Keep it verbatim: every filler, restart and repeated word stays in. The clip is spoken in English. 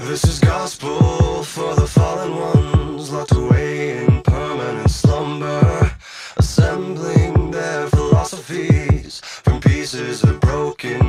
This is gospel for the fallen ones, locked away in permanent slumber, assembling their philosophies from pieces of broken